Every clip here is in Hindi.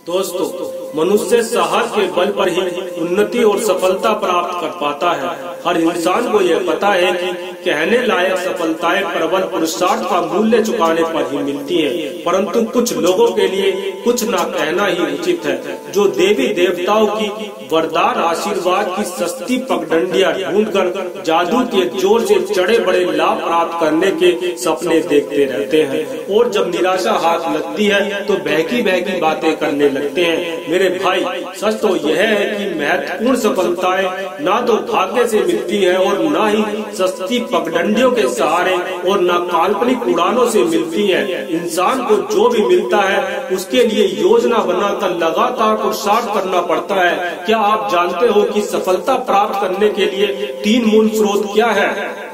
दोस्तों, मनुष्य साहस के बल पर ही उन्नति और सफलता प्राप्त कर पाता है। हर इंसान को यह पता है कि कहने लायक सफलताएं प्रबल पुरुषार्थ का मूल्य चुकाने पर ही मिलती हैं, परंतु कुछ लोगों के लिए कुछ ना कहना ही उचित है, जो देवी देवताओं की वरदान आशीर्वाद की सस्ती पगडंडियां ढूंढकर जादू के जोर से चढ़े बड़े लाभ प्राप्त करने के सपने देखते रहते हैं और जब निराशा हाथ लगती है तो बहकी बहकी बातें करने लगते हैं। मेरे भाई, सच तो यह है कि महत्वपूर्ण सफलताएं ना तो भाग्य से मिलती है और ना ही सस्ती पगडंडियों के सहारे और ना काल्पनिक उड़ानों से मिलती है। इंसान को जो भी मिलता है उसके लिए योजना बनाकर लगातार पुरुषार्थ करना पड़ता है। क्या आप जानते हो कि सफलता प्राप्त करने के लिए 3 मूल स्रोत क्या है?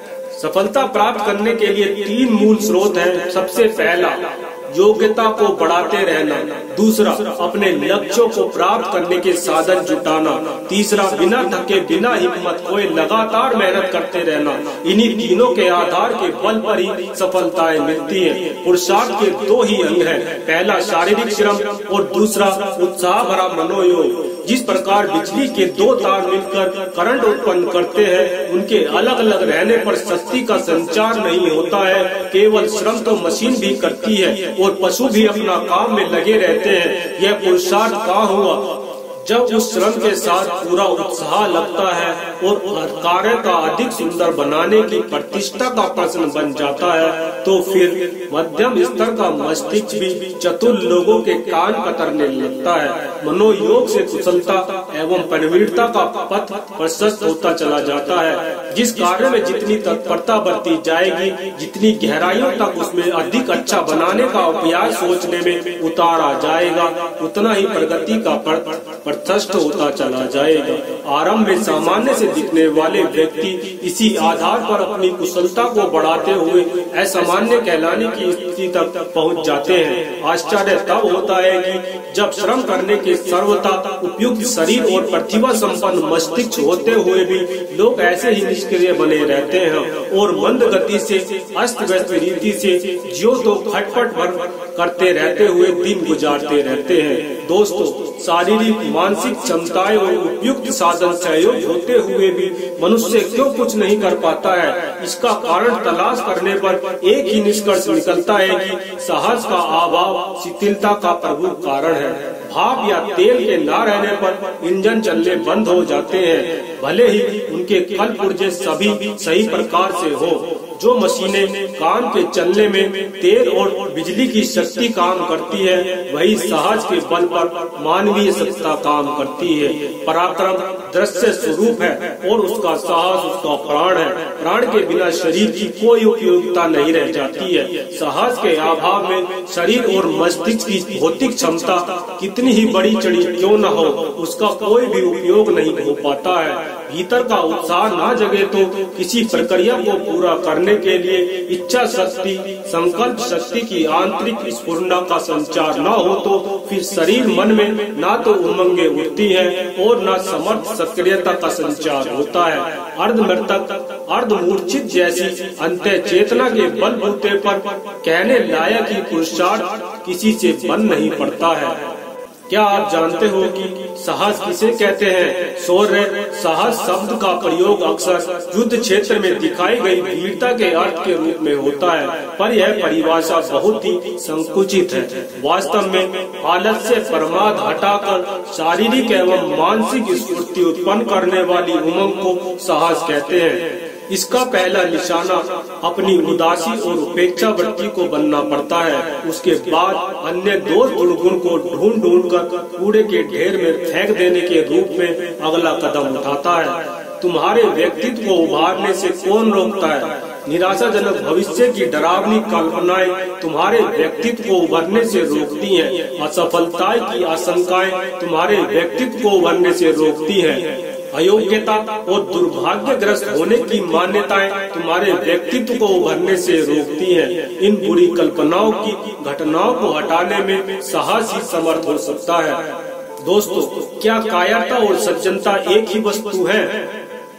सफलता प्राप्त करने के लिए 3 मूल स्रोत हैं। सबसे पहला, योग्यता को बढ़ाते रहना। दूसरा, अपने लक्ष्यों को प्राप्त करने के साधन जुटाना। तीसरा, बिना थके बिना हिम्मत खोए लगातार मेहनत करते रहना। इन्हीं तीनों के आधार के बल पर ही सफलताएं मिलती हैं। पुरुषार्थ के 2 ही अंग हैं, पहला शारीरिक श्रम और दूसरा उत्साह भरा मनोयोग। जिस प्रकार बिजली के 2 तार मिलकर करंट उत्पन्न करते हैं, उनके अलग अलग रहने पर शक्ति का संचार नहीं होता है। केवल श्रम तो मशीन भी करती है और पशु भी अपना काम में लगे रहते हैं। यह पुरुषार्थ कहाँ हुआ जब उस श्रम के साथ पूरा उत्साह लगता है और कार्य का अधिक सुंदर बनाने की प्रतिष्ठा का प्रश्न बन जाता है, तो फिर मध्यम स्तर का मस्तिष्क भी चतुर लोगों के कान कतरने लगता है। मनोयोग से कुशलता एवं प्रवीणता का पथ प्रशस्त होता चला जाता है। जिस कार्य में जितनी तत्परता बरती जाएगी, जितनी गहराइयों तक उसमें अधिक अच्छा बनाने का उपाय सोचने में उतारा जाएगा, उतना ही प्रगति का प्रतिष्ठ होता चला जाएगा। आरंभ में सामान्य से दिखने वाले व्यक्ति इसी आधार पर अपनी कुशलता को बढ़ाते हुए असामान्य कहलाने की स्थिति तक पहुंच जाते हैं। आश्चर्य तब होता है कि जब श्रम करने के सर्वथा उपयुक्त शरीर और प्रतिभा संपन्न मस्तिष्क होते हुए भी लोग ऐसे ही निष्क्रिय बने रहते हैं और मंद गति से अस्त व्यस्त रीति से जो तो खटपट भर करते रहते हुए दिन गुजारते रहते हैं। दोस्तों, शारीरिक मानसिक क्षमताएं और उपयुक्त साधन सहयोग होते हुए भी मनुष्य क्यों कुछ नहीं कर पाता है? इसका कारण तलाश करने पर एक ही निष्कर्ष निकलता है कि साहस का अभाव शिथिलता का प्रमुख कारण है। भाप या तेल के न रहने पर इंजन चलने बंद हो जाते हैं, भले ही उनके कल पुर्जे सभी सही प्रकार से हो। जो मशीनें काम के चलने में तेल और बिजली की शक्ति काम करती है, वही साहस के बल पर मानवीय सत्ता काम करती है। पराक्रम दृश्य स्वरूप है और उसका साहस उसका प्राण है। प्राण के बिना शरीर की कोई उपयोगिता नहीं रह जाती है। साहस के अभाव में शरीर और मस्तिष्क की भौतिक क्षमता कितनी ही बड़ी चढ़ी क्यों न हो, उसका कोई भी उपयोग नहीं हो पाता है। भीतर का उत्साह ना जगे तो किसी प्रक्रिया को पूरा करने के लिए इच्छा शक्ति, संकल्प शक्ति की आंतरिक स्फूर्णता का संचार न हो तो फिर शरीर मन में ना तो उमंगे उठती है और न समर्थ सक्रियता का संचार होता है। अर्धमृतक अर्धमूर्छित जैसी अंतः चेतना के बलबूते पर कहने लायक ही पुरुषार्थ किसी से बन नहीं पड़ता है। क्या आप जानते हो कि साहस किसे कहते हैं? शौर्य साहस शब्द का प्रयोग अक्सर युद्ध क्षेत्र में दिखाई गई वीरता के अर्थ के रूप में होता है, पर यह परिभाषा बहुत ही संकुचित है। वास्तव में आलस्य प्रमाद हटाकर शारीरिक एवं मानसिक स्फूर्ति उत्पन्न करने वाली उमंग को साहस कहते हैं। इसका पहला निशाना अपनी उदासी और उपेक्षा वृत्ति को बनना पड़ता है। उसके बाद अन्य 2 दुर्गुण को ढूंढ ढूंढ कर कूड़े के ढेर में फेंक देने के रूप में अगला कदम उठाता है। तुम्हारे व्यक्तित्व को उभारने से कौन रोकता है? निराशाजनक भविष्य की डरावनी कल्पनाएं तुम्हारे व्यक्तित्व को उभरने से रोकती हैं। असफलता की आशंकाएं तुम्हारे व्यक्तित्व को उभरने से रोकती हैं। अयोग्यता और दुर्भाग्यग्रस्त होने की मान्यताएं तुम्हारे व्यक्तित्व को उभरने से रोकती हैं। इन बुरी कल्पनाओं की घटनाओं को हटाने में साहस ही समर्थ हो सकता है। दोस्तों, क्या कायरता और सज्जनता एक ही वस्तु है?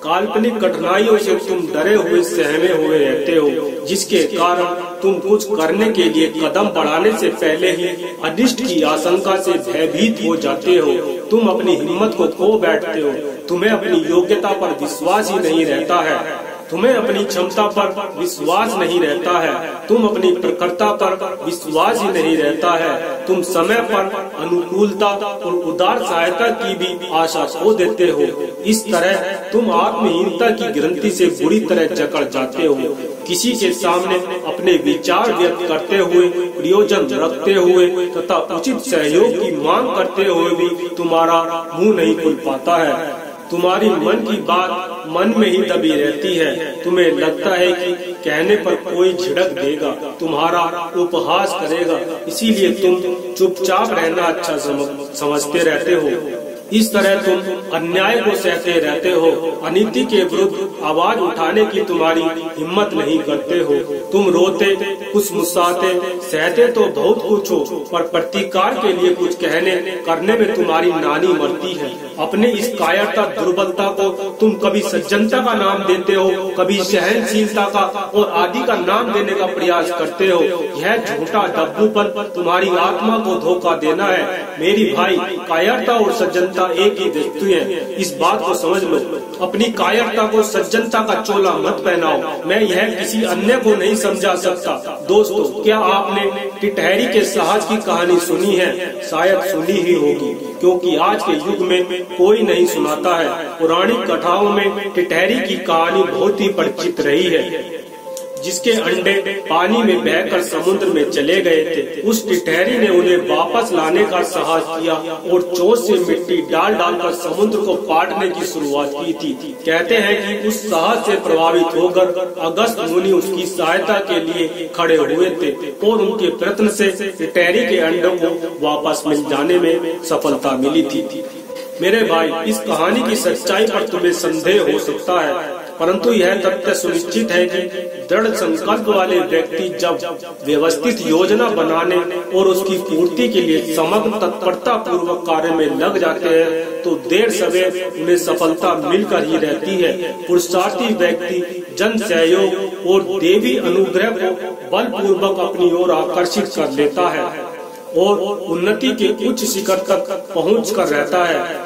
काल्पनिक कठिनाइयों से तुम डरे हुए सहमे हुए रहते हो, जिसके कारण तुम कुछ करने के लिए कदम बढ़ाने से पहले ही अनिष्ट की आशंका से भयभीत हो जाते हो। तुम अपनी हिम्मत को खो बैठते हो, तुम्हें अपनी योग्यता पर विश्वास ही नहीं रहता है, तुम्हें अपनी क्षमता पर विश्वास नहीं रहता है, तुम अपनी प्रखरता पर विश्वास ही नहीं रहता है, तुम समय पर अनुकूलता और उदार सहायता की भी आशा खो देते हो। इस तरह तुम आत्महीनता की ग्रंथि से बुरी तरह जकड़ जाते हो। किसी के सामने अपने विचार व्यक्त करते हुए, प्रयोजन रखते हुए तथा उचित सहयोग की मांग करते हुए भी तुम्हारा मुंह नहीं खुल पाता है। तुम्हारी मन की बात मन में ही दबी रहती है। तुम्हें लगता है कि कहने पर कोई झिड़क देगा, तुम्हारा उपहास करेगा, इसीलिए तुम चुपचाप रहना अच्छा समझते रहते हो। इस तरह तुम अन्याय को सहते रहते हो, अनीति के विरुद्ध आवाज उठाने की तुम्हारी हिम्मत नहीं करते हो। तुम रोते, कुछ मुस्कुराते, सहते तो बहुत कुछ हो, पर प्रतिकार के लिए कुछ कहने करने में तुम्हारी नानी मरती है। अपने इस कायरता दुर्बलता को तुम कभी सज्जनता का नाम देते हो, कभी सहनशीलता का और आदि का नाम देने का प्रयास करते हो। यह झूठा डब्बूपन तुम्हारी आत्मा को धोखा देना है। मेरी भाई, कायरता और सज्जनता एक ही वस्तु है, इस बात को समझ लो। अपनी कायरता को सज्जनता का चोला मत पहनाओ। मैं यह किसी अन्य को नहीं समझा सकता। दोस्तों, क्या आपने टिटहरी के साहस की कहानी सुनी है? शायद सुनी ही होगी, क्योंकि आज के युग में कोई नहीं सुनाता है। पुरानी कथाओं में टिटहरी की कहानी बहुत ही परिचित रही है, जिसके अंडे पानी में बहकर समुद्र में चले गए थे। उस टिटहरी ने उन्हें वापस लाने का साहस किया और चोंच से मिट्टी डाल डालकर समुद्र को पाटने की शुरुआत की थी। कहते हैं कि उस साहस से प्रभावित होकर अगस्त मुनि उसकी सहायता के लिए खड़े हुए थे और उनके प्रयत्न से टिटहरी के अंडों को वापस मिल जाने में सफलता मिली थी। मेरे भाई, इस कहानी की सच्चाई पर तुम्हें संदेह हो सकता है, परंतु यह तथ्य सुनिश्चित है कि दृढ़ संकल्प वाले व्यक्ति जब व्यवस्थित योजना बनाने और उसकी पूर्ति के लिए समग्र तत्परता पूर्वक कार्य में लग जाते हैं, तो देर सवेर उन्हें सफलता मिलकर ही रहती है। पुरुषार्थी व्यक्ति जन सहयोग और देवी अनुग्रह को बलपूर्वक अपनी ओर आकर्षित कर लेता है और उन्नति के उच्च शिखर तक पहुँच कर रहता है।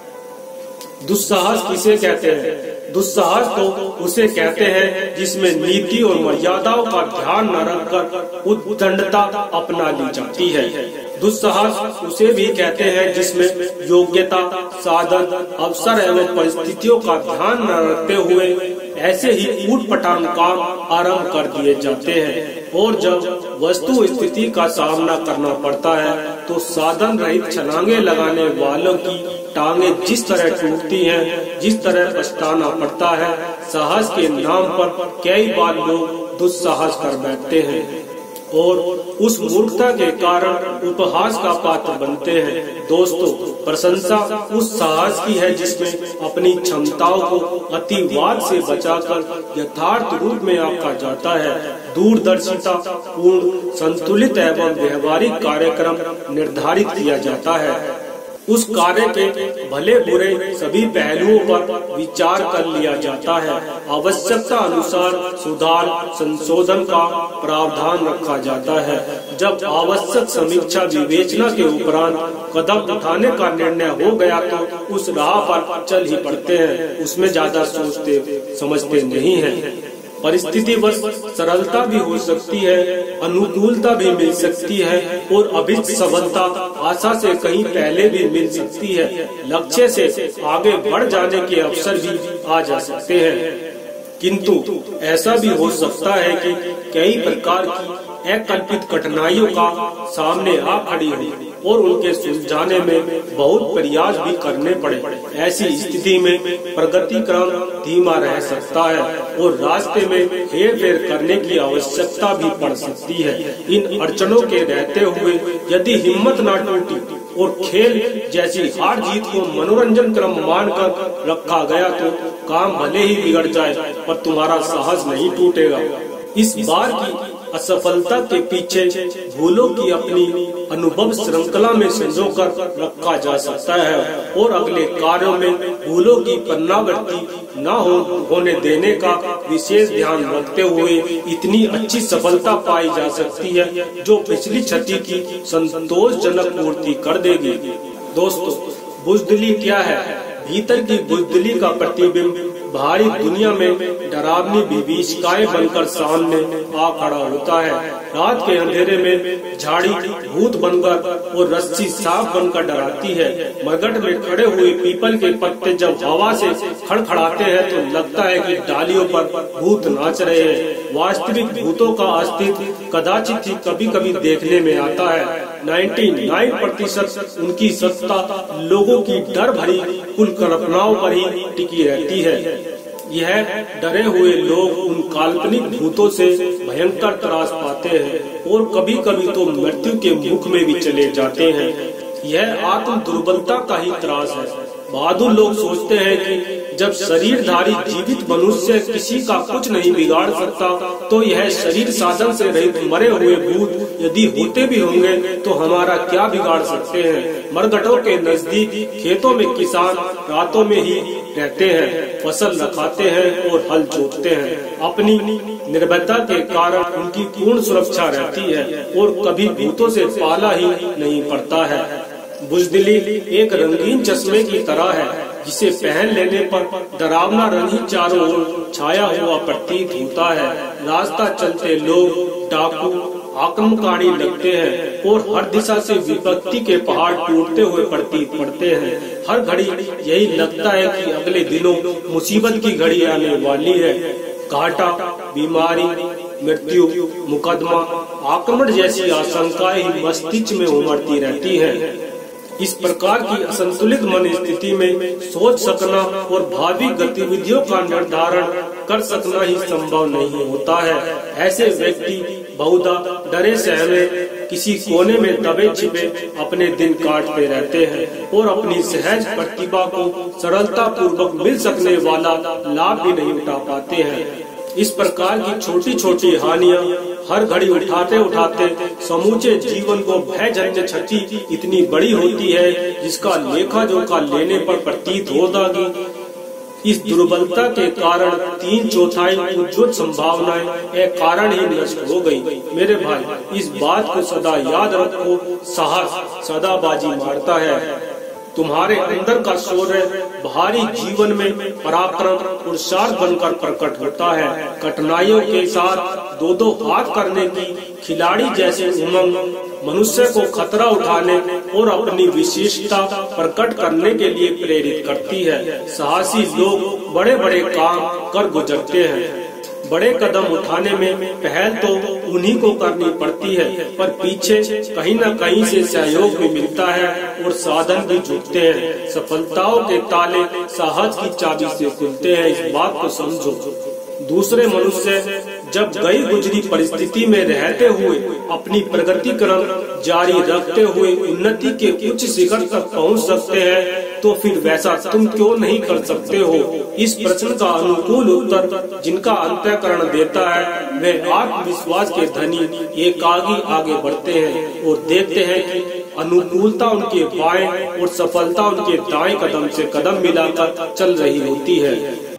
दुस्साहस किसे कहते हैं? दुस्साहस तो उसे कहते हैं जिसमें नीति और मर्यादाओं का ध्यान न रखकर उद्दंडता अपना ली जाती है। दुस्साहस उसे भी कहते हैं जिसमें योग्यता, साधन, अवसर एवं परिस्थितियों का ध्यान न रखते हुए ऐसे ही ऊटपटांग काम आरंभ कर दिए जाते हैं, और जब वस्तु स्थिति का सामना करना पड़ता है तो साधन रहित छलांगे लगाने वालों की टांगे जिस तरह टूटती हैं, जिस तरह पछताना पड़ता है, साहस के नाम पर कई बार लोग दुस्साहस कर बैठते हैं और उस मूर्खता के कारण उपहास का पात्र बनते हैं। दोस्तों, प्रशंसा उस साहस की है जिसमें अपनी क्षमताओं को अतिवाद से बचाकर यथार्थ रूप में आंका जाता है। दूरदर्शिता पूर्ण, संतुलित एवं व्यवहारिक कार्यक्रम निर्धारित किया जाता है। उस कार्य के भले बुरे सभी पहलुओं पर विचार कर लिया जाता है। आवश्यकता अनुसार सुधार संशोधन का प्रावधान रखा जाता है। जब आवश्यक समीक्षा विवेचना के उपरांत कदम उठाने का निर्णय हो गया तो उस राह पर चल ही पड़ते हैं, उसमें ज्यादा सोचते समझते नहीं हैं। परिस्थितिवश सरलता भी हो सकती है, अनुकूलता भी मिल सकती है और अभिष्ट सफलता आशा से कहीं पहले भी मिल सकती है। लक्ष्य से आगे बढ़ जाने के अवसर भी आ जा सकते हैं, किंतु ऐसा भी हो सकता है कि कई प्रकार की अकल्पित कठिनाइयों का सामने आ खड़ी हो और उनके सुलझाने में बहुत प्रयास भी करने पड़े। ऐसी स्थिति में प्रगति क्रम धीमा रह सकता है और रास्ते में हेर फेर करने की आवश्यकता भी पड़ सकती है। इन अड़चनों के रहते हुए यदि हिम्मत न टूटी और खेल जैसी हार जीत को मनोरंजन क्रम मानकर रखा गया तो काम भले ही बिगड़ जाए पर तुम्हारा साहस नहीं टूटेगा। इस बार की असफलता के पीछे भूलों की अपनी अनुभव श्रृंखला में संजोकर रखा जा सकता है और अगले कार्यों में भूलों की पुनरावृत्ति न होने देने का विशेष ध्यान रखते हुए इतनी अच्छी सफलता पाई जा सकती है जो पिछली क्षति की संतोषजनक पूर्ति कर देगी। दोस्तों, बुज़दिली क्या है? भीतर की बुज़दिली का प्रतिबिंब बाहरी दुनिया में डरावनी विभीषिकाएं बनकर सामने आ खड़ा होता है। रात के अंधेरे में झाड़ी भूत बनकर और रस्सी सांप बनकर डराती है। मरघट में खड़े हुए पीपल के पत्ते जब हवा से खड़खड़ाते हैं तो लगता है कि डालियों पर भूत नाच रहे हैं। वास्तविक भूतों का अस्तित्व कदाचित ही कभी कभी देखने में आता है। 99% उनकी सत्ता लोगों की डर भरी कुल कल्पनाओं पर ही टिकी रहती है। यह डरे हुए लोग उन काल्पनिक भूतों से भयंकर त्रास पाते हैं और कभी कभी तो मृत्यु के मुख में भी चले जाते हैं। यह आत्म दुर्बलता का ही त्रास है। बहादुर लोग सोचते हैं कि जब शरीरधारी जीवित मनुष्य किसी का कुछ नहीं बिगाड़ सकता तो यह शरीर साधन से रहित मरे हुए भूत यदि होते भी होंगे तो हमारा क्या बिगाड़ सकते हैं। मरघटों के नजदीक खेतों में किसान रातों में ही रहते हैं, फसल रखाते हैं और हल जोतते हैं। अपनी निर्भयता के कारण उनकी पूर्ण सुरक्षा रहती है और कभी भूतों से पाला ही नहीं पड़ता है। बुज़दिली एक रंगीन चश्मे की तरह है जिसे पहन लेने पर डरावना रंग ही चारों ओर छाया हुआ प्रतीत होता है। रास्ता चलते लोग डाकू आक्रमणकारी लगते हैं और हर दिशा से विपत्ति के पहाड़ टूटते हुए प्रतीत पड़ते हैं। हर घड़ी यही लगता है कि अगले दिनों मुसीबत की घड़ी आने वाली है। घाटा, बीमारी, मृत्यु, मुकदमा, आक्रमण जैसी आशंकाएं ही मस्तिष्क में उमड़ती रहती हैं। इस प्रकार की असंतुलित मन स्थिति में सोच सकना और भावी गतिविधियों का निर्धारण कर सकना ही संभव नहीं होता है। ऐसे व्यक्ति बहुधा डरे सहमे किसी कोने में दबे छिपे अपने दिन काटते रहते हैं और अपनी सहज प्रतिभा को सरलता पूर्वक मिल सकने वाला लाभ भी नहीं उठा पाते हैं। इस प्रकार की छोटी छोटी हानियां हर घड़ी उठाते उठाते समूचे जीवन को भयजन्य क्षति इतनी बड़ी होती है जिसका लेखा जोखा लेने पर प्रतीत होता कि इस दुर्बलता के कारण 3/4 उज्ज्वल संभावनाएं एक कारण ही नष्ट हो गई। मेरे भाई, इस बात को सदा याद रखो, साहस सदा बाजी मारता है। तुम्हारे अंदर का शौर्य बाहरी जीवन में पराक्रम पुरुषार्थ बनकर प्रकट होता है। कठिनाइयों के साथ दो हाथ करने की खिलाड़ी जैसे उमंग मनुष्य को खतरा उठाने और अपनी विशेषता प्रकट करने के लिए प्रेरित करती है। साहसी लोग बड़े बड़े काम कर गुजरते हैं। बड़े कदम उठाने में पहल तो उन्हीं को करनी पड़ती है, पर पीछे कहीं न कहीं से सहयोग भी मिलता है और साधन भी जुटते हैं। सफलताओं के ताले साहस की चाबी से खुलते हैं, इस बात को समझो। दूसरे मनुष्य जब गई गुजरी परिस्थिति में रहते हुए अपनी प्रगति क्रम जारी रखते हुए उन्नति के उच्च शिखर तक पहुंच सकते हैं तो फिर वैसा तुम क्यों नहीं कर सकते हो? इस प्रश्न का अनुकूल उत्तर जिनका अंतःकरण देता है वे आत्मविश्वास के धनी एकागी आगे बढ़ते हैं और देखते हैं कि अनुकूलता उनके बाएं और सफलता उनके दाएं कदम से कदम मिलाकर चल रही होती है।